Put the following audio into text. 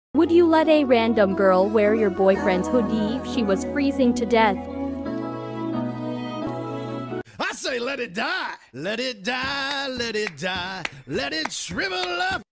Would you let a random girl wear your boyfriend's hoodie if she was freezing to death? I say let it die. Let it die, let it die, let it shrivel up.